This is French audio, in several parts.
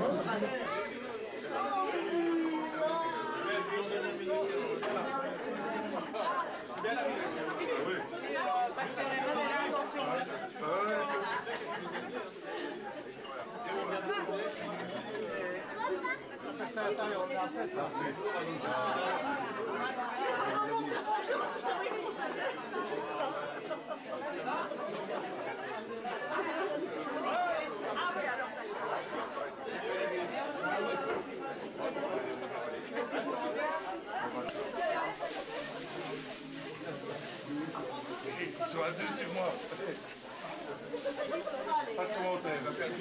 Parce que la bonne intention. C'est intérieur, on est après ça. Ils sont à deux sur moi. Pas de commentaires.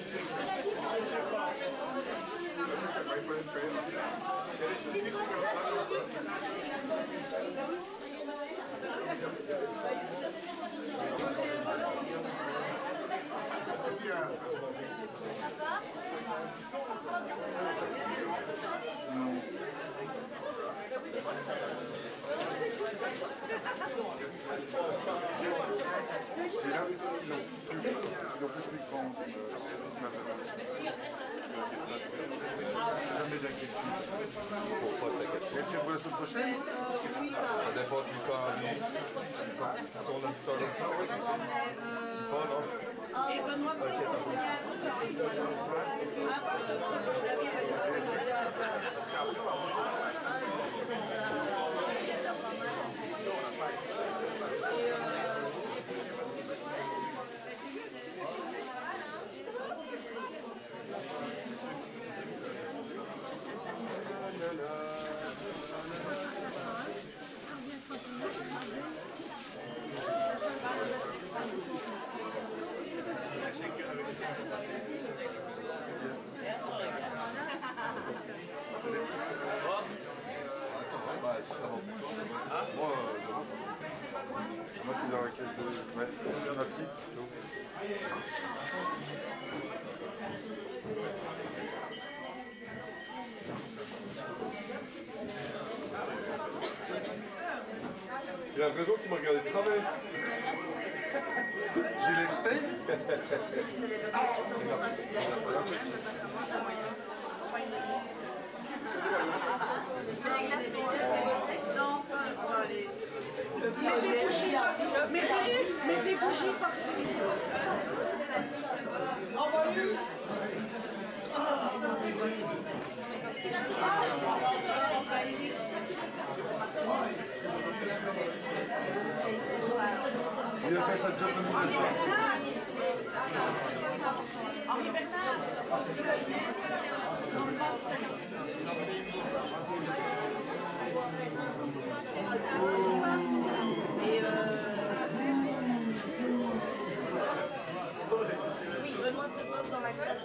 C'est là où ils ont plus de grands. Jamais d'inquiétude. Pourquoi t'inquiète? Quelqu'un pour la semaine prochaine? Ça dépend du temps. Sur le sol. Bon, non. Et Benoît, Moi, c'est dans la caisse de... Ouais, dans la petite. Il a raison qu'il m'a regardé de travers. J'ai les steaks. Mets des bougies partout. Envoie-le. Il a fait sa job de nourriture. Henri Bernard. Et oui, Benoît se pose dans la classe.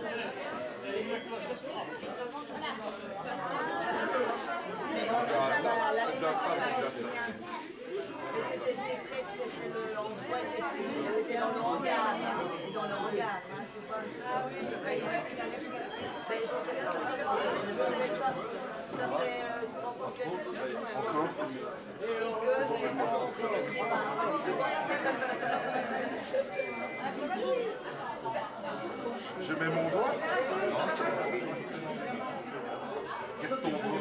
C'était chez Fred, c'était le Antoine, c'était dans le hangar. Dans le hangar, hein, c'est pas ça. Ben, j'en sais rien, ça fait du Encore. Je mets mon doigt. Qu'est-ce que ton doigt?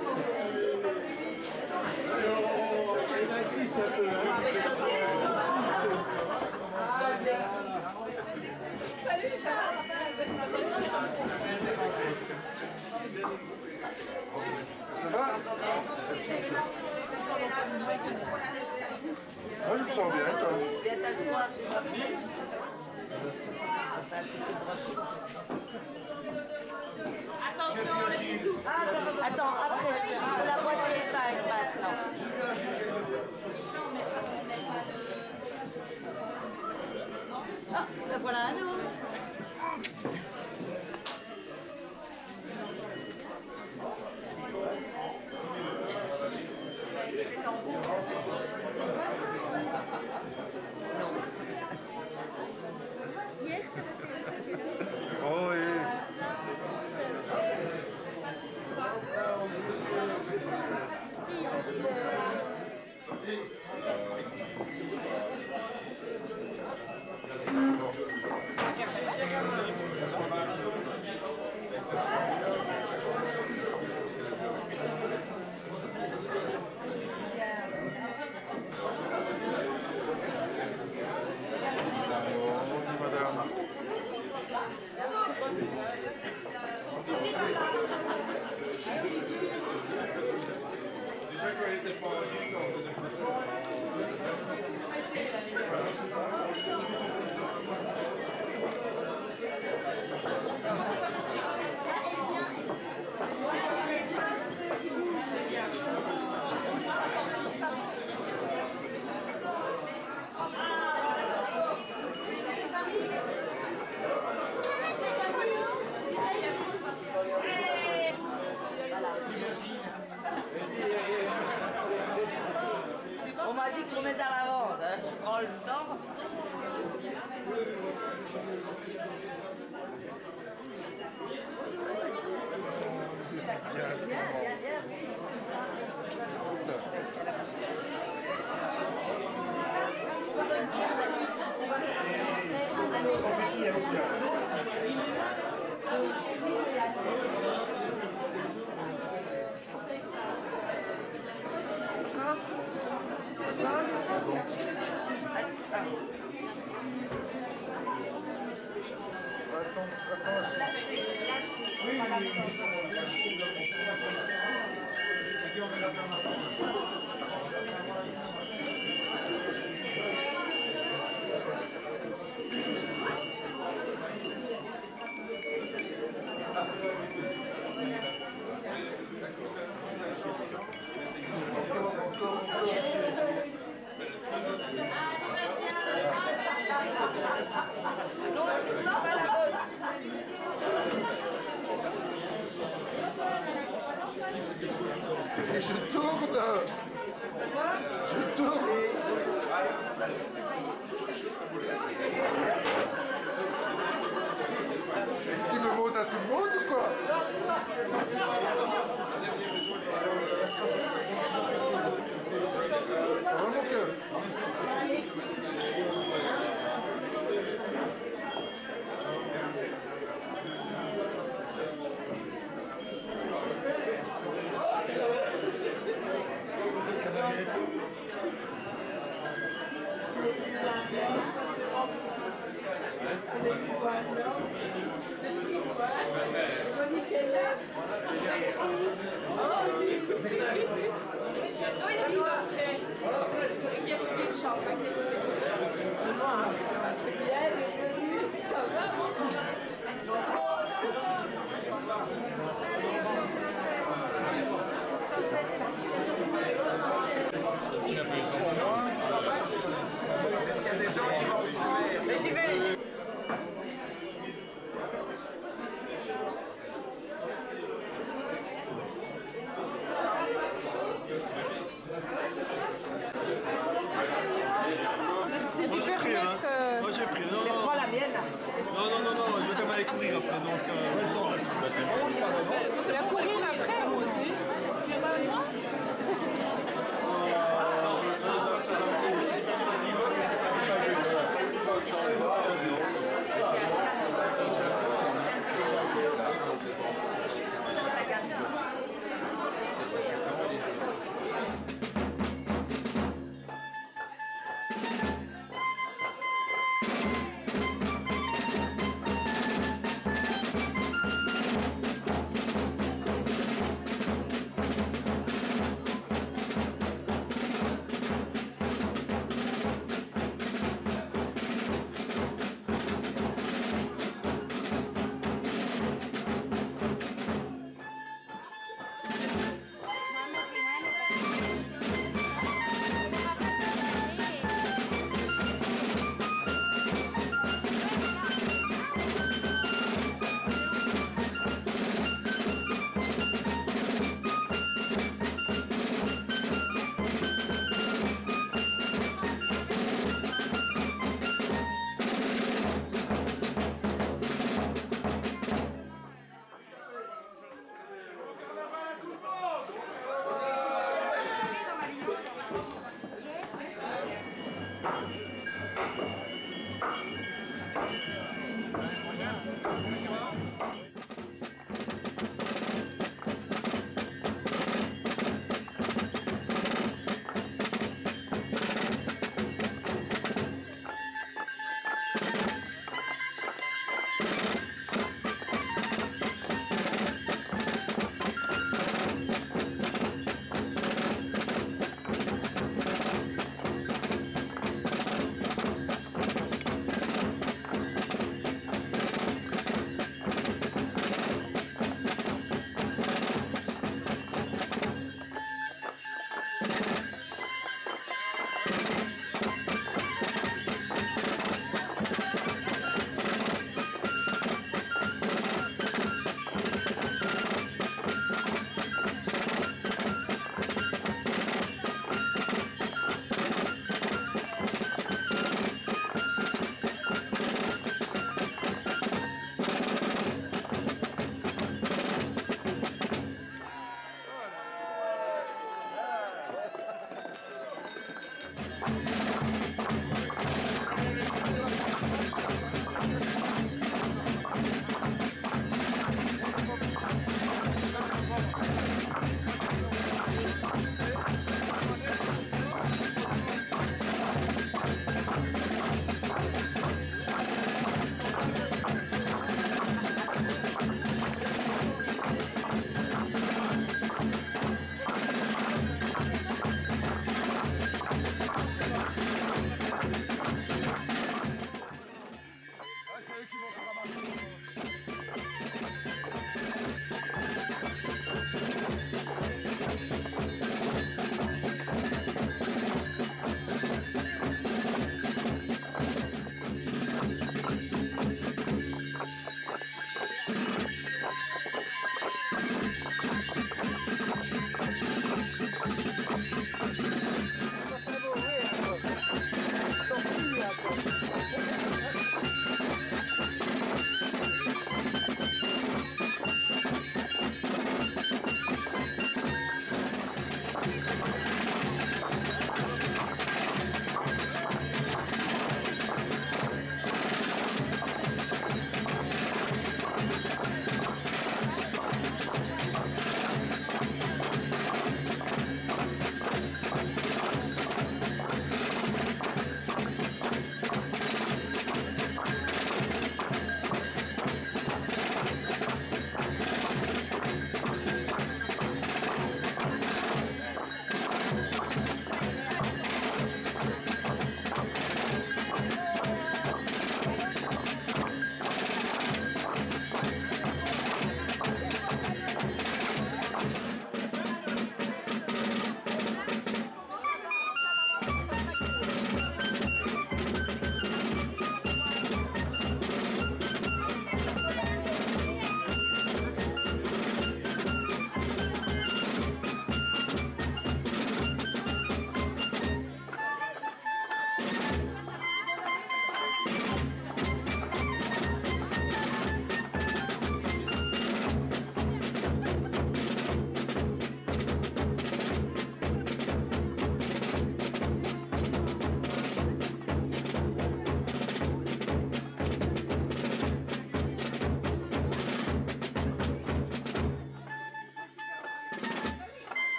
Ça va? Moi je me sens bien, toi. Viens t'asseoir, j'ai pas vu. Attention, les bisous. Attends, après, je la boîte à l'épingle maintenant. Ah, ben voilà un autre. Oh, et... Et je tourne. Je tourne. Et tu me montres à tout le monde ou quoi? Vraiment que... Mais j'y vais. Moi j'ai pris, hein. Moi j'ai pris, non. Prends la mienne. Non, je vais quand même aller courir après.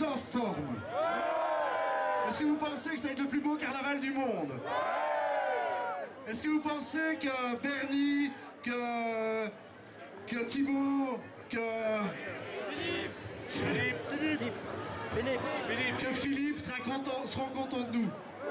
très en forme? Est-ce que vous pensez que ça va être le plus beau carnaval du monde? Est-ce que vous pensez que Bernie, que Thibaut, que Philippe seront contents de nous?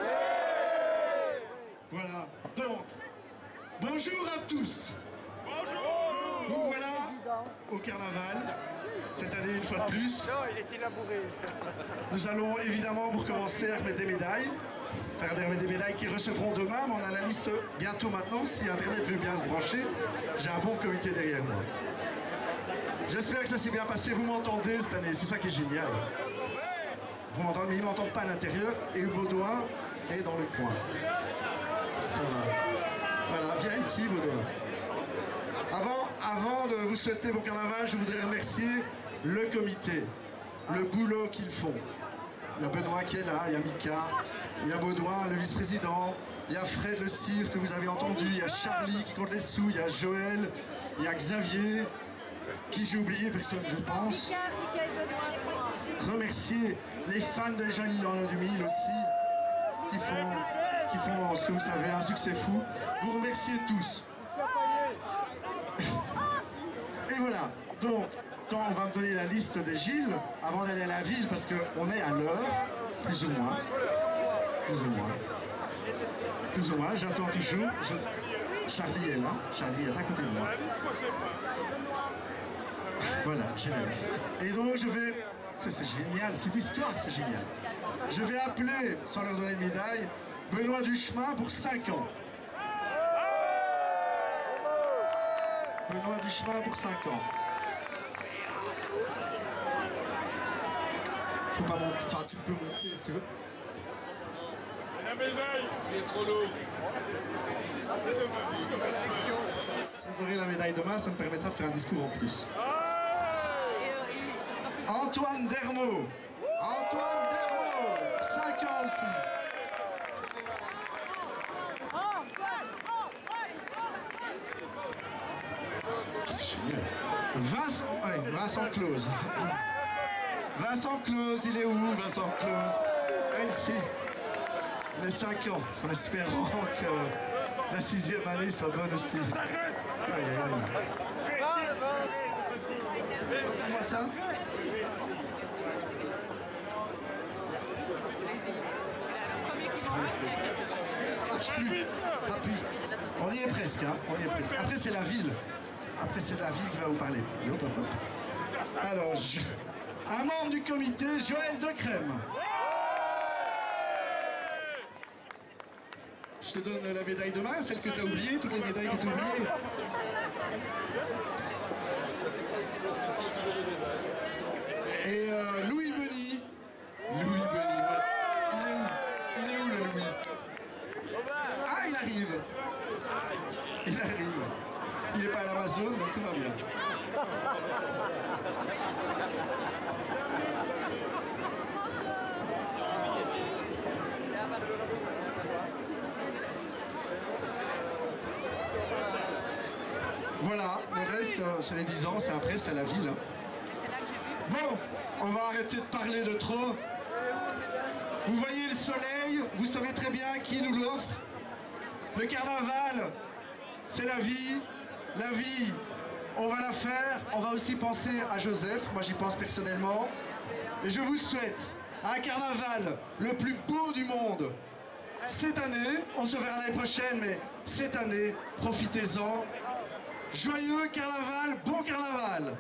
Voilà, donc, bonjour à tous. Bonjour. Nous voilà au carnaval, cette année une fois de plus. Non, il est élaboré. Nous allons évidemment pour commencer à remettre des médailles. Faire des médailles qui recevront demain, mais on a la liste bientôt maintenant. Si Internet veut bien se brancher, j'ai un bon comité derrière moi. J'espère que ça s'est bien passé. Vous m'entendez cette année, c'est ça qui est génial. Vous m'entendez, mais ils ne m'entendent pas à l'intérieur. Et Baudouin est dans le coin. Ça va. Voilà, viens ici, Baudouin. Avant de vous souhaiter bon carnaval, je voudrais remercier le comité, le boulot qu'ils font. Il y a Benoît qui est là, il y a Mika, il y a Baudouin, le vice-président, il y a Fred le cire que vous avez entendu, il y a Charlie qui compte les sous, il y a Joël, il y a Xavier, qui j'ai oublié, personne je pense. Remercier les fans de Jean-Louis dans du Mille aussi, qui font ce que vous savez, un succès fou. Vous remerciez tous. Et voilà, donc, on va me donner la liste des Gilles avant d'aller à la ville, parce qu'on est à l'heure, plus ou moins. Plus ou moins, j'attends toujours. Charlie est là, Charlie est à côté de moi. Voilà, j'ai la liste. Et donc je vais... C'est génial, cette histoire, c'est génial. Je vais appeler, sans leur donner de médaille, Benoît Duchemin pour 5 ans. Benoît Duchemin pour 5 ans. Faut pas monter, enfin tu peux monter si tu veux. La médaille, il est trop lourd. C'est dommage. Vous aurez la médaille demain, ça me permettra de faire un discours en plus. Antoine Dermot. Antoine Dermot, 5 ans aussi. C'est génial. Vincent Clause. Vincent Clause, il est où Vincent Clause? Ici. Les 5 ans, en espérant que la 6e année soit bonne aussi. Entendez-moi ça? Ça marche plus. Appuie. On y est presque, hein. On y est presque. Après, c'est la ville. Après, c'est la ville qui va vous parler. Hop, hop, hop. Alors, un membre du comité, Joël Decrème. Je te donne la médaille de main, celle que tu as oubliée, toutes les médailles que tu as oubliées. Et Louis Beny. Louis Beny, ouais. Il est où le Louis? Ah, il arrive. Il arrive. Il n'est pas à l'Amazon, donc tout va bien. Voilà, le reste, c'est les 10 ans, c'est après, c'est la ville. Bon, on va arrêter de parler de trop. Vous voyez le soleil, vous savez très bien qui nous l'offre. Le carnaval, c'est la vie. La vie, on va la faire. On va aussi penser à Joseph, moi j'y pense personnellement. Et je vous souhaite un carnaval le plus beau du monde. Cette année, on se verra l'année prochaine, mais cette année, profitez-en. Joyeux carnaval, bon carnaval!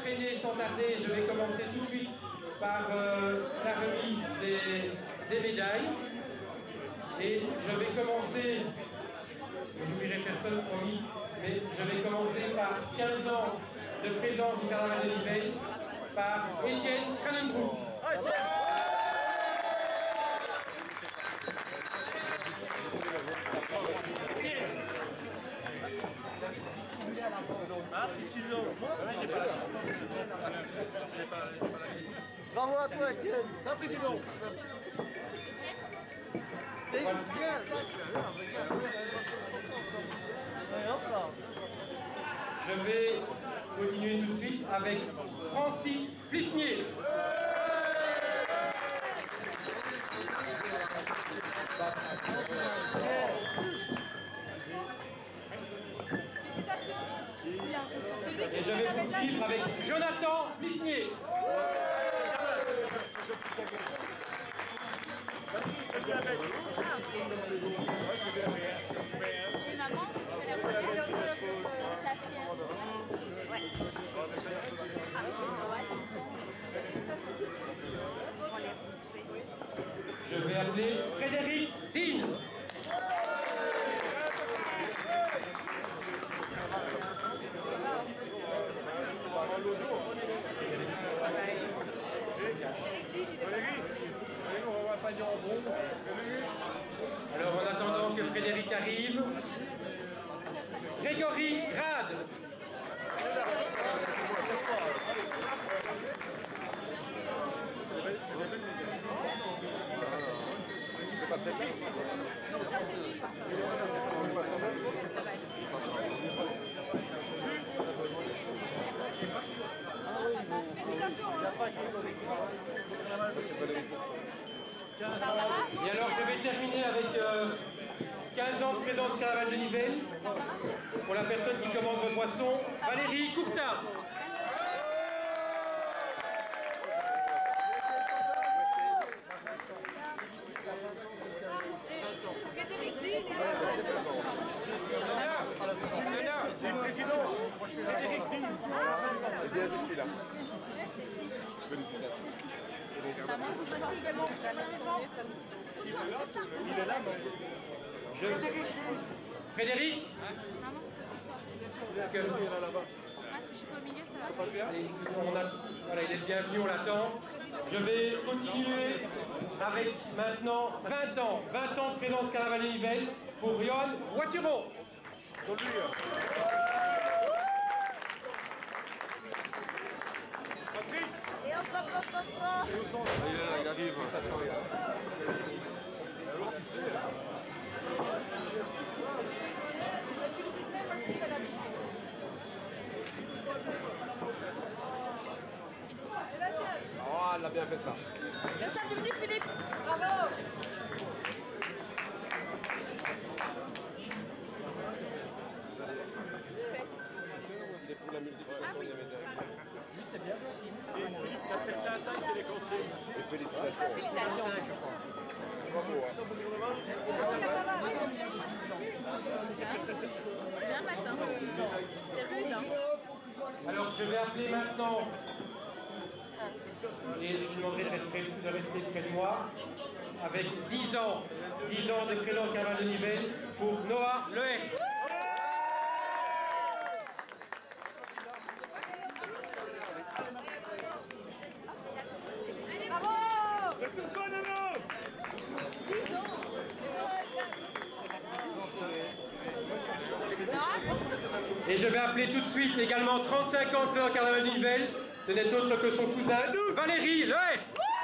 traîner sans tarder. Je vais commencer tout de suite par la remise des médailles. Et je vais commencer, je n'oublierai personne promis, mais je vais commencer par 15 ans de présence du carnaval de Nivelles par Étienne Cranenbroek. Bravo à toi, Étienne. C'est un président. Je vais continuer tout de suite avec Francis Flissnier. Et je vais poursuivre avec Jonathan Flissnier. Je vais appeler Frédéric Dean. Alors en attendant que Frédéric arrive, Grégory Rade. Et alors je vais terminer avec 15 ans de présence au carnaval de Nivelles. Pour la personne qui commande vos boissons, Valérie Courtin. Le président, Frédéric Dean. Eh bien, je suis là. Frédéric. Parce que... si je suis pas au milieu, ça va. Voilà, il est bienvenu, on l'attend. Je vais continuer avec maintenant 20 ans. 20 ans de présence carnaval de Nivelles pour Johan Voituron. Et hop, hop, hop, hop, hop. Il arrive, ça se regarde. Oh, elle a bien fait ça. Le 5 minutes, Philippe. Bravo. Il est pour la multiplication des médailles. C'est bien. Et Philippe, la taille, c'est les comptiers. Et félicitations. Bravo. Bien matin. C'est rude, hein. Alors je vais appeler maintenant, et je vous demanderai de rester près de moi, avec 10 ans de présence carnaval de Nivelles pour Noah Leher. Et je vais appeler tout de suite également 35 ans de présence carnaval de Nivelles. Ce n'est autre que son cousin, Valérie Leher.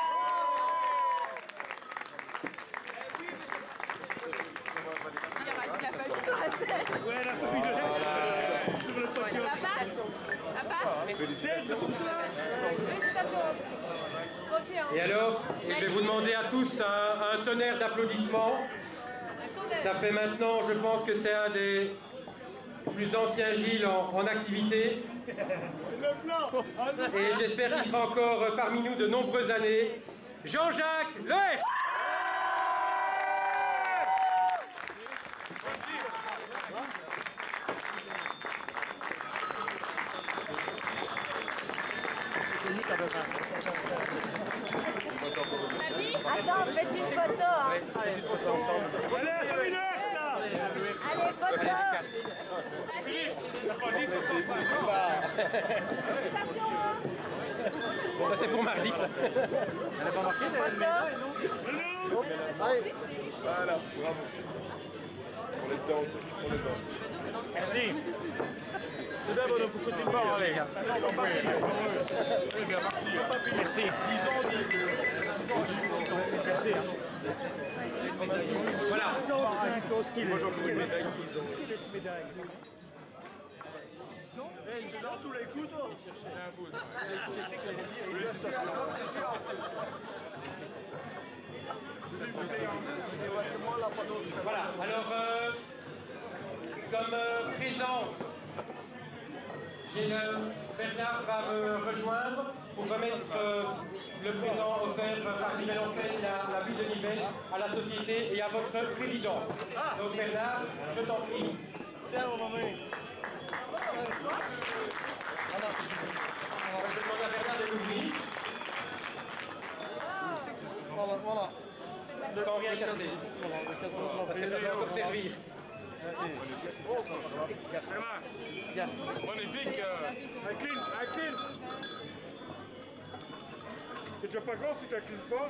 Il a fallu sur la scène. Ouais, la famille de Papa. Félicitations. Et alors, et je vais vous demander à tous un tonnerre d'applaudissements. Ça fait maintenant, je pense que c'est un des plus anciens Gilles en activité. Et j'espère qu'il sera encore parmi nous de nombreuses années. Jean-Jacques Leher. Bon, bah, c'est pour mardi, ça. Elle n'a pas marqué de médaille, non? Allez. Voilà, bravo. On est dedans, on est dedans. Merci. C'est bien, bonhomme, faut continuer. Bon, allez. C'est bien parti. Merci. Voilà. Moi, j'en veux une médaille. Hey, tu dans tous les coups, toi? Voilà, alors comme présent, Bernard va me rejoindre pour remettre le présent offert par Nivelles en fait la ville de Nivelles à la société et à votre président. Donc Bernard, je t'en prie. Tiens, mon maman. Je demande à Bernard de l'ouvrir Voilà. sans rien casser. Parce que ça doit encore servir. Magnifique. Incline. C'est déjà pas grand si tu n'inclines pas.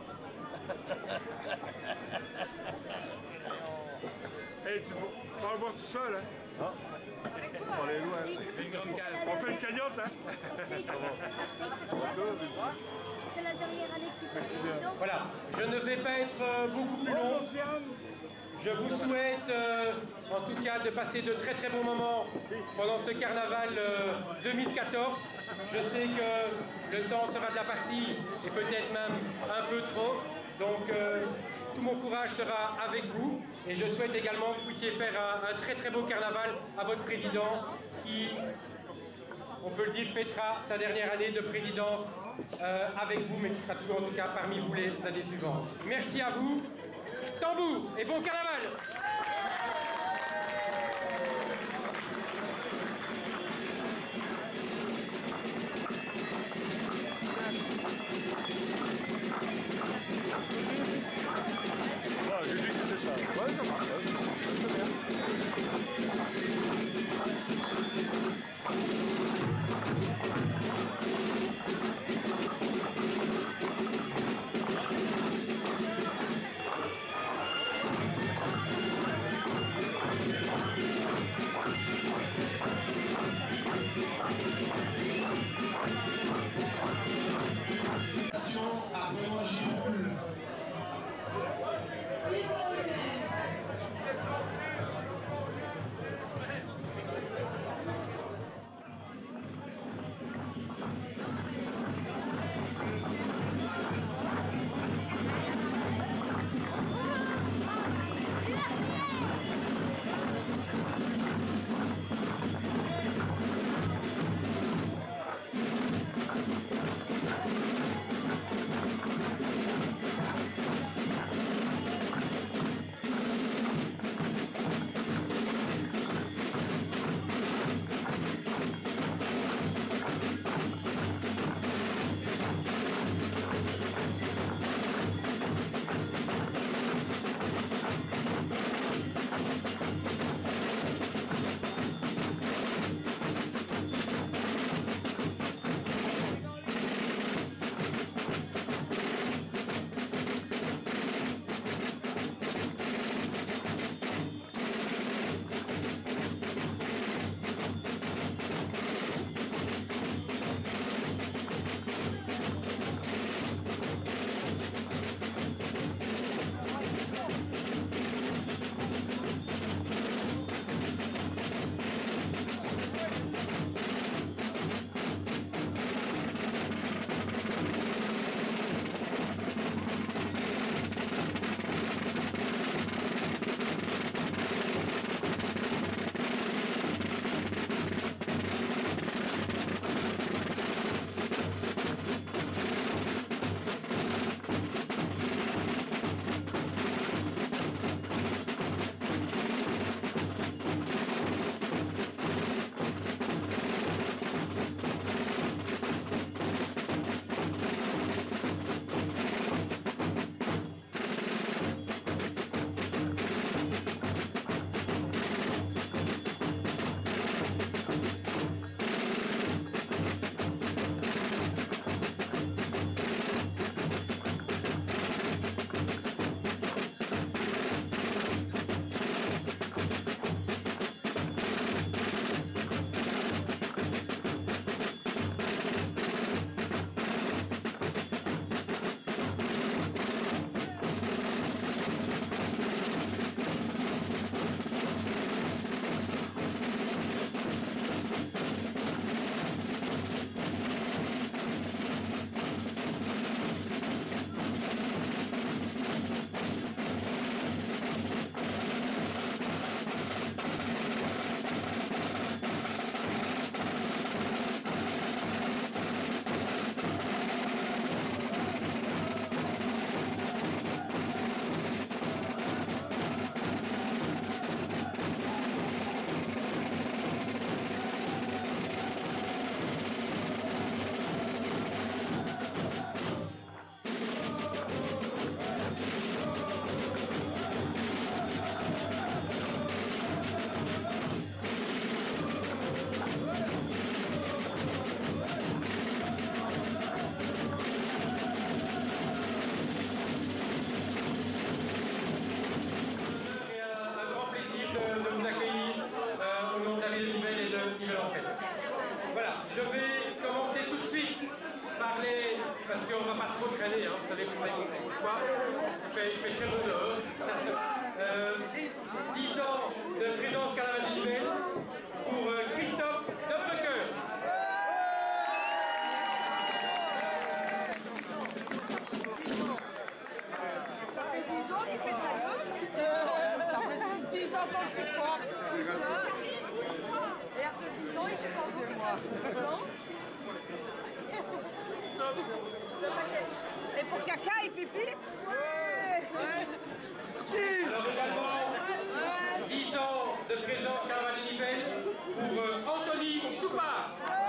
Hey, tu vas le voir tout seul, hein? On est loin. Une grande cale. On fait une cagnotte, hein? C'est la dernière année que tu fais. Voilà, je ne vais pas être beaucoup plus long. Je vous souhaite en tout cas de passer de très très bons moments pendant ce carnaval 2014. Je sais que le temps sera de la partie et peut-être même un peu trop. Donc tout mon courage sera avec vous et je souhaite également que vous puissiez faire un très très beau carnaval à votre président qui, on peut le dire, fêtera sa dernière année de présidence avec vous, mais qui sera toujours en tout cas parmi vous les années suivantes. Merci à vous, tambour et bon carnaval! J'ai dit que c'était ça. Ouais, ça marche. C'est bien. trop traîner, hein, vous savez pourquoi. Il fait très bon dehors. 10 ans de présence carnaval d'Ivelle pour Christophe Neufrecoeur. Ça fait 10 ans qu'il fait de sa gueule. Ça fait 10 ans qu'on le supporte. Et après 10 ans, il s'est pas encore fait ça. Non. Et pour caca et pipi. Ouais. Merci. Alors également, 10 ans de présence carnaval d'Ivelle pour Anthony Soupard.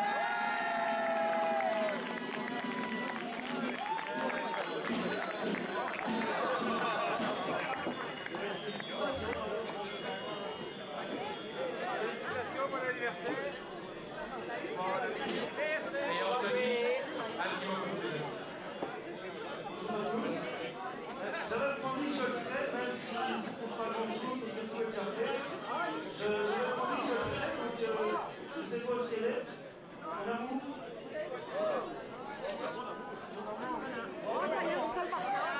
Et Anthony, un petit mot pour vous. J'avais promis que je le ferais, même si c'est pas grand chose de tout le café. J'avais promis que je le ferais, donc je sais pas ce qu'elle est. Un amour. Oh, ça y est, c'est ça le mariage.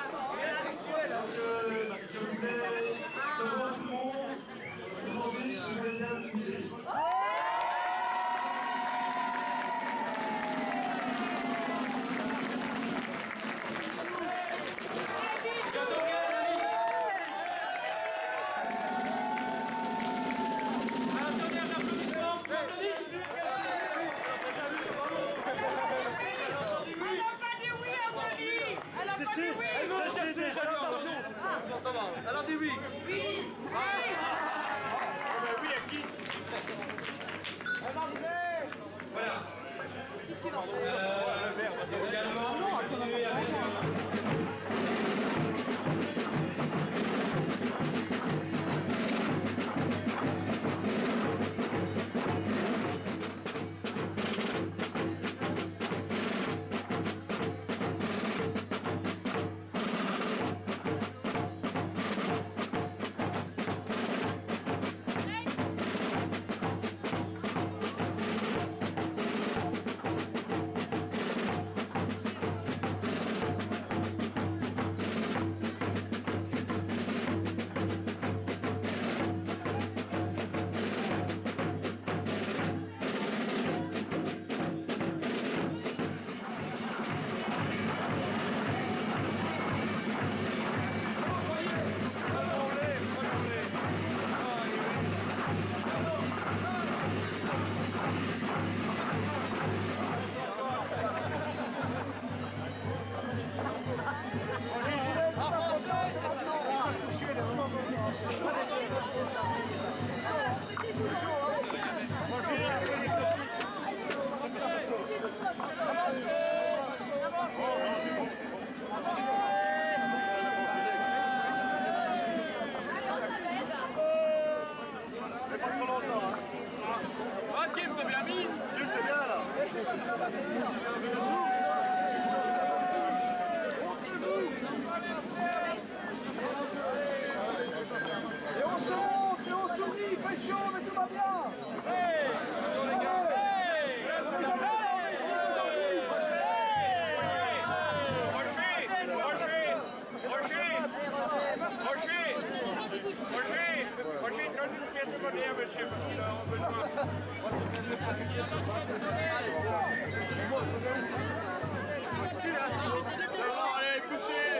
Je voulais, devant tout le monde, demander si je voulais bien l'épouser. Elle a dit oui. Oui. Oui, à qui? Voilà. Également, continuer avec... Allez, couchez.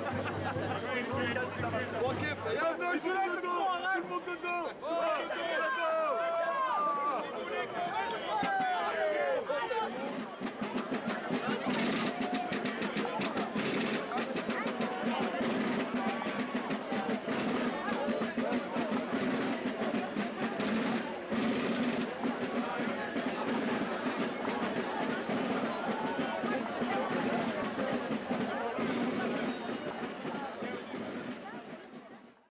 Ok, ça y est, il faut le monde dedans.